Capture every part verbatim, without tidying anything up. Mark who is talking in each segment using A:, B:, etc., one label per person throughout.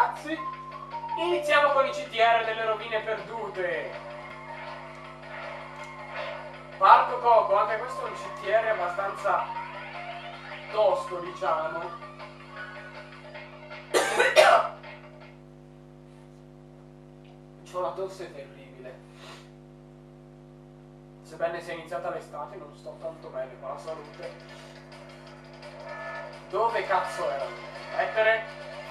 A: ragazzi. Iniziamo con i C T R delle rovine perdute. Parco Coco, anche questo è un C T R abbastanza tosto, diciamo. C'ho una tosse terribile. Sebbene sia iniziata l'estate, non sto tanto bene con la salute. Dove cazzo erano? Mettere?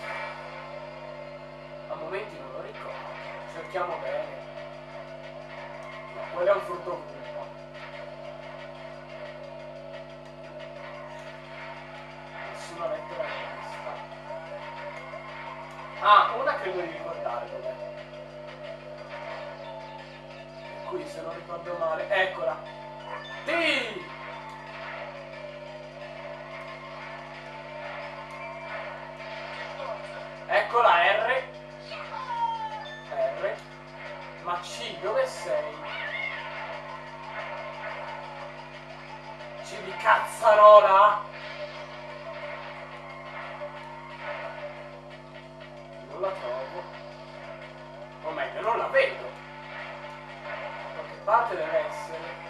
A: A momenti non lo ricordo. Cerchiamo bene. No, quello è un frutto vulpa. Nessuna lettera vista. Ah, una credo di ricordare dov'è. E qui, se non ricordo male, eccola. T! Eccola R. R. Ma C, dove sei? C di cazzarola? Non la trovo. O meglio, non la vedo. Da qualche parte deve essere.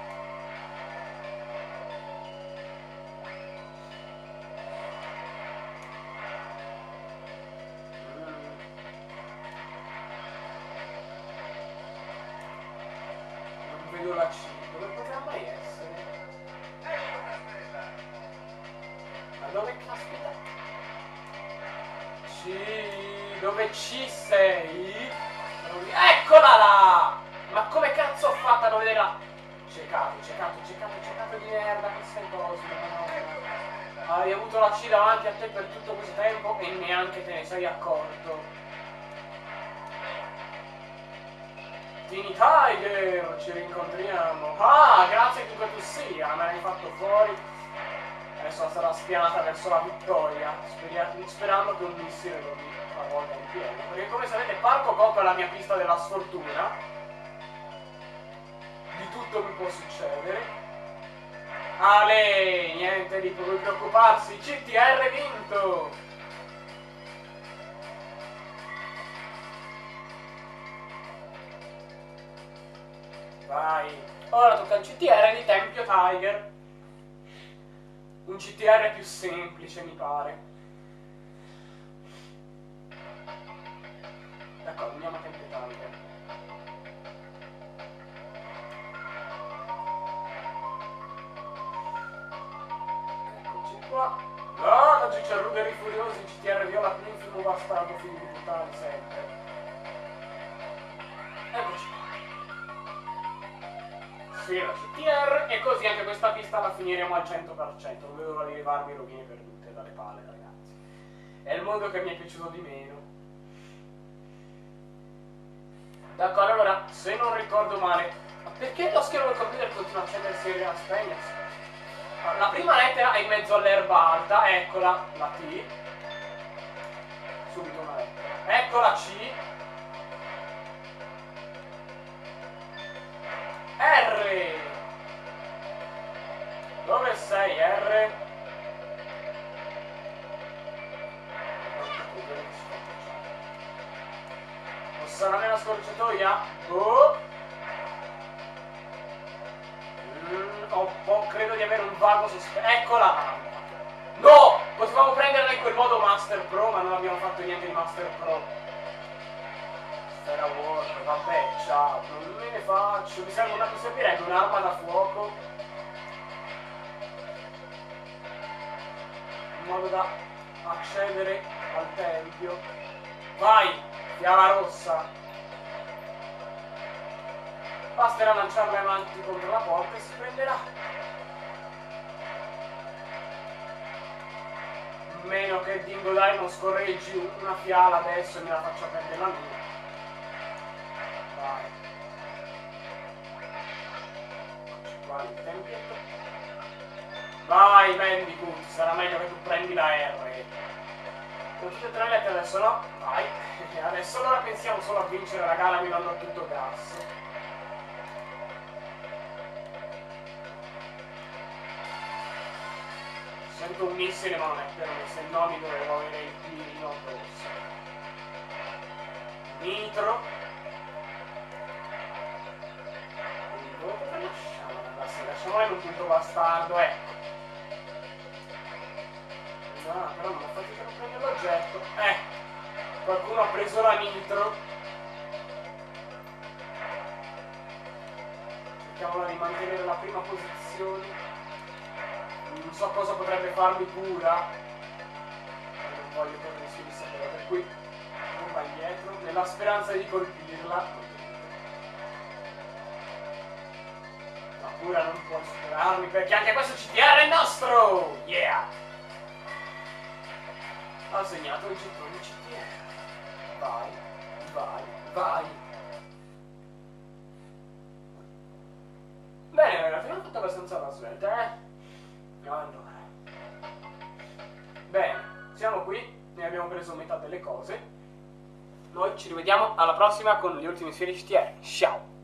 A: Vedo la C, dove potrà mai essere? Ma dove caspita? C, dove ci sei? Eccola là! Ma come cazzo ho fatto a non vederla? Ciecato, ciecato, ciecato, ciecato di merda, queste cose, no. Hai avuto la C davanti a te per tutto questo tempo e neanche te ne sei accorto. Tini Tiger, ci rincontriamo. Ah, grazie che tu sia, me l'hai fatto fuori. Adesso sarà spianata verso la vittoria, Speria sperando che un missile lo mi travolga in pieno. Perché come sapete Parco Coco è la mia pista della sfortuna. Di tutto mi può succedere. Ale, niente di cui preoccuparsi, C T R vinto! Vai. Ora tocca il C T R di Tempio Tiger. Un C T R più semplice, mi pare. D'accordo, andiamo a Tempio Tiger. Eccoci qua. Ah, oggi c'è Ruderi Furiosi, C T R viola più infimo bastardo, figlio di puttana sempre. Eccoci qua. La C T R e così anche questa pista la finiremo al cento per cento. Non vedo l'ora di levarmi rovine perdute dalle palle, ragazzi. È il mondo che mi è piaciuto di meno. D'accordo, allora, se non ricordo male, ma perché lo schermo del computer continua a accendersi e a spegnersi? La prima lettera è in mezzo all'erba alta, eccola, la T. Subito una lettera. Ecco la C. R! Dove sei, R? O sarà nella scorciatoia? Oh! Mm, ho po' credo di avere un vago sospetto. Eccola! No! Potevamo prenderla in quel modo Master Pro, ma non abbiamo fatto niente di Master Pro. Era War, vabbè, ciao, non me ne faccio, mi serve una, mi servirebbe un'arma da fuoco in modo da accedere al tempio. Vai, fiala rossa. Basterà lanciarla avanti contro la porta e si prenderà. Meno che Dingo Dai non scorreggi una fiala adesso e me la faccia perdere la mia. Vai. Qua il tempietto. Vai Bandicoot, sarà meglio che tu prendi la R. Con tutte e tre le lettere adesso no? Vai. Adesso allora pensiamo solo a vincere la gara, mi vanno a tutto gas. Sento un missile ma non è per me, se no mi dovevo avere il tirino addosso. nitro. Dove potrei lasciarla ragazzi? Lasciamola in un punto bastardo, ecco. No, però non ho fatto per prendere l'oggetto. Eh, qualcuno ha preso la nitro. Cerchiamo di mantenere la prima posizione. Non so cosa potrebbe farmi cura. Non voglio che mi si sapere, per cui non va indietro, nella speranza di colpirla. La cura non può superarmi perché anche questo C T R è nostro! Yeah! Ha segnato il gettone C T R. Vai, vai, vai. Bene ragazzi, abbiamo fatto abbastanza la svelta, eh? Allora. Bene, siamo qui, ne abbiamo preso metà delle cose. Noi ci rivediamo alla prossima con gli ultimi sfere C T R. Ciao!